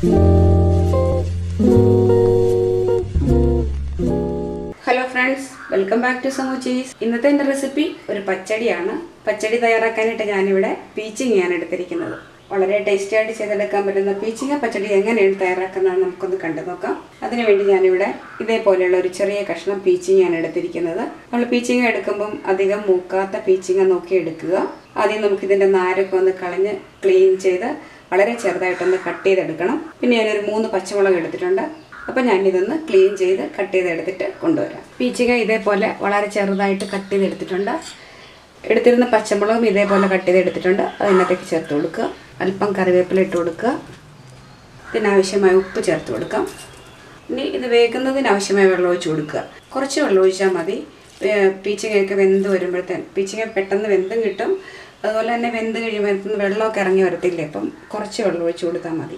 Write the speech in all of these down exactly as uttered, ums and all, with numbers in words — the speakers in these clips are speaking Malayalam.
Hello friends, welcome back to Samu cheese. ഇന്നത്തെ എൻ്റെ റെസിപ്പി ഒരു പച്ചടിയാണ്. പച്ചടി തയ്യാറാക്കാനായിട്ട് ഞാനിവിടെ പീച്ചിങ്ങയാണ് എടുത്തിരിക്കുന്നത്. വളരെ ടേസ്റ്റി ആയിട്ട് ചെയ്തെടുക്കാൻ പറ്റുന്ന പീച്ചിങ്ങ പച്ചടി എങ്ങനെയാണ് തയ്യാറാക്കുന്നതെന്ന് നമുക്കൊന്ന് കണ്ടു നോക്കാം. അതിനുവേണ്ടി ഞാനിവിടെ ഇതേപോലെയുള്ള ഒരു ചെറിയ കഷ്ണം പീച്ചിങ്ങയാണ് എടുത്തിരിക്കുന്നത്. നമ്മൾ പീച്ചിങ്ങ എടുക്കുമ്പം അധികം മൂക്കാത്ത പീച്ചിങ്ങ നോക്കി എടുക്കുക. ആദ്യം നമുക്കിതിൻ്റെ നാരൊക്കെ ഒന്ന് കളഞ്ഞ് ക്ലീൻ ചെയ്ത് വളരെ ചെറുതായിട്ടൊന്ന് കട്ട് ചെയ്തെടുക്കണം. പിന്നെ ഞാനൊരു മൂന്ന് പച്ചമുളക് എടുത്തിട്ടുണ്ട്. അപ്പം ഞാനിതൊന്ന് ക്ലീൻ ചെയ്ത് കട്ട് ചെയ്തെടുത്തിട്ട് കൊണ്ടുവരാം. പീച്ചിങ്ങ ഇതേപോലെ വളരെ ചെറുതായിട്ട് കട്ട് ചെയ്തെടുത്തിട്ടുണ്ട്. എടുത്തിരുന്ന പച്ചമുളകും ഇതേപോലെ കട്ട് ചെയ്തെടുത്തിട്ടുണ്ട്. അതിനകത്തേക്ക് ചേർത്ത് കൊടുക്കുക. അല്പം കറിവേപ്പില ഇട്ട് കൊടുക്കുക. ഇതിനാവശ്യമായ ഉപ്പ് ചേർത്ത് കൊടുക്കാം. ഇനി ഇത് വേകുന്നതിനാവശ്യമായ വെള്ളം ഒഴിച്ച് കൊടുക്കുക. കുറച്ച് വെള്ളം ഒഴിച്ചാൽ മതി. പീച്ചിങ്ങയൊക്കെ വെന്ത് വരുമ്പോഴത്തേന് പീച്ചിങ്ങ പെട്ടെന്ന് വെന്തും കിട്ടും. അതുപോലെ തന്നെ വെന്ത് കഴിയുമ്പോൾ വെള്ളമൊക്കെ ഇറങ്ങി വരത്തില്ലേ, അപ്പം കുറച്ച് വെള്ളം ഒഴിച്ച് കൊടുത്താൽ മതി.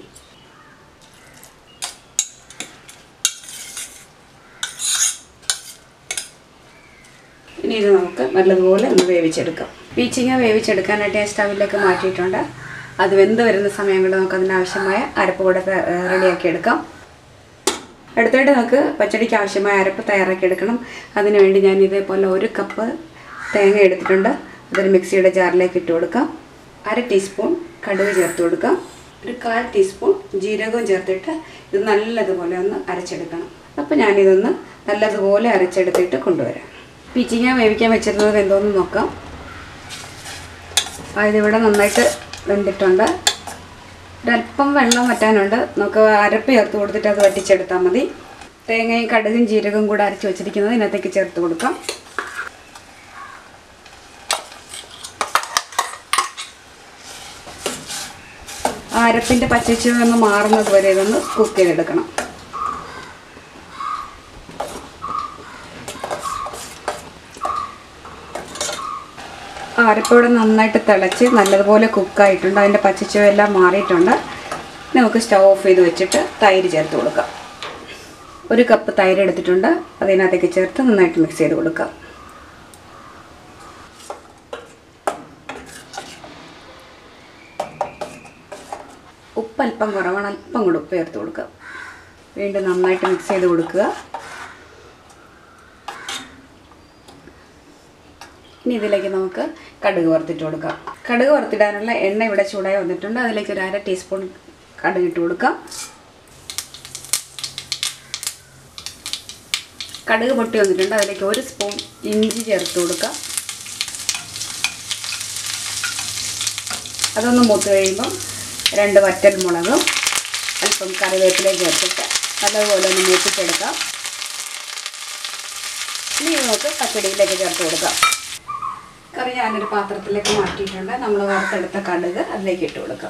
ഇനി ഇത് നമുക്ക് നല്ലതുപോലെ ഒന്ന് വേവിച്ചെടുക്കാം. പീച്ചിങ്ങ വേവിച്ചെടുക്കാനായിട്ട് ഞാൻ സ്റ്റവിലേക്ക് മാറ്റിയിട്ടുണ്ട്. അത് വെന്ത് വരുന്ന സമയം കൊണ്ട് നമുക്ക് അതിനാവശ്യമായ അരപ്പ് കൂടെ റെഡിയാക്കി എടുക്കാം. അടുത്തായിട്ട് നമുക്ക് പച്ചടിക്ക് ആവശ്യമായ അരപ്പ് തയ്യാറാക്കി എടുക്കണം. അതിനുവേണ്ടി ഞാൻ ഇതേപോലെ ഒരു കപ്പ് തേങ്ങ എടുത്തിട്ടുണ്ട്. അതൊരു മിക്സിയുടെ ജാറിലേക്ക് ഇട്ട് കൊടുക്കാം. അര ടീസ്പൂൺ കടുക് ചേർത്ത് കൊടുക്കാം. ഒരു കാൽ ടീസ്പൂൺ ജീരകവും ചേർത്തിട്ട് ഇത് നല്ലതുപോലെ ഒന്ന് അരച്ചെടുക്കണം. അപ്പോൾ ഞാനിതൊന്ന് നല്ലതുപോലെ അരച്ചെടുത്തിട്ട് കൊണ്ടുവരാം. പീച്ചിങ്ങ വേവിക്കാൻ വെച്ചിരുന്നത് എന്തോന്ന് നോക്കാം. അതിവിടെ നന്നായിട്ട് വെന്തിട്ടുണ്ട്. ഒരല്പം വെള്ളം വറ്റാനുണ്ട്. നമുക്ക് അരപ്പ് ചേർത്ത് കൊടുത്തിട്ട് അത് വറ്റിച്ചെടുത്താൽ മതി. തേങ്ങയും കടുകും ജീരകവും കൂടെ അരച്ച് വെച്ചിരിക്കുന്നത് ഇതിനകത്തേക്ക് ചേർത്ത് കൊടുക്കാം. ആ അരപ്പിൻ്റെ പച്ചച്ചുവ ഒന്ന് മാറുന്നത് വരെ ഇതൊന്ന് കുക്ക് ചെയ്തെടുക്കണം. ആ അരപ്പിവിടെ നന്നായിട്ട് തിളച്ച് നല്ലതുപോലെ കുക്കായിട്ടുണ്ട്. അതിൻ്റെ പച്ചച്ചുവയെല്ലാം മാറിയിട്ടുണ്ട്. നമുക്ക് സ്റ്റവ് ഓഫ് ചെയ്ത് വെച്ചിട്ട് തൈര് ചേർത്ത് കൊടുക്കാം. ഒരു കപ്പ് തൈര് എടുത്തിട്ടുണ്ട്. അതിനകത്തേക്ക് ചേർത്ത് നന്നായിട്ട് മിക്സ് ചെയ്ത് കൊടുക്കാം. ഉപ്പ് അല്പം കുറവാണ്, അല്പം കൂടെ ഉപ്പ് ചേർത്ത് കൊടുക്കുക. വീണ്ടും നന്നായിട്ട് മിക്സ് ചെയ്ത് കൊടുക്കുക. ഇനി ഇതിലേക്ക് നമുക്ക് കടുക് വറുത്തിട്ട് കൊടുക്കാം. കടുക് വറുത്തിടാനുള്ള എണ്ണ ഇവിടെ ചൂടായി വന്നിട്ടുണ്ട്. അതിലേക്ക് ഒരു അര ടീസ്പൂൺ കടുക് ഇട്ട് കൊടുക്കാം. കടുക് പൊട്ടി വന്നിട്ടുണ്ട്. അതിലേക്ക് ഒരു സ്പൂൺ ഇഞ്ചി ചേർത്ത് കൊടുക്കാം. അതൊന്ന് മൂത്ത് കഴിയുമ്പം രണ്ട് വറ്റൽ മുളകും അല്പം കറിവേപ്പിലയും ചേർത്തിട്ട് നല്ലതുപോലെ ഒന്ന് മൂപ്പിച്ചെടുക്കാം. ഇനി നമുക്ക് പച്ചടിയിലേക്ക് ചേർത്ത് കൊടുക്കാം. കറി ഞാനൊരു പാത്രത്തിലേക്ക് മാറ്റിയിട്ടുണ്ട്. നമ്മൾ വറുത്തെടുത്ത കടുക് അതിലേക്ക് ഇട്ട് കൊടുക്കാം.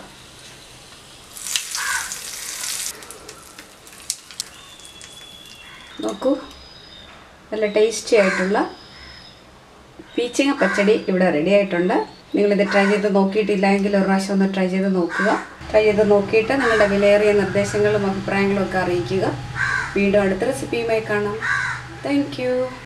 നോക്കൂ, നല്ല ടേസ്റ്റി ആയിട്ടുള്ള പീച്ചിങ്ങ പച്ചടി ഇവിടെ റെഡി ആയിട്ടുണ്ട്. നിങ്ങളിത് ട്രൈ ചെയ്ത് നോക്കിയിട്ടില്ല എങ്കിൽ ഒരു പ്രാവശ്യം ഒന്ന് ട്രൈ ചെയ്ത് നോക്കുക. ട്രൈ ചെയ്ത് നോക്കിയിട്ട് നിങ്ങളുടെ വിലയേറിയ നിർദ്ദേശങ്ങളും അഭിപ്രായങ്ങളും ഒക്കെ അറിയിക്കുക. വീണ്ടും അടുത്ത റെസിപ്പിയുമായി കാണാം. Thank U.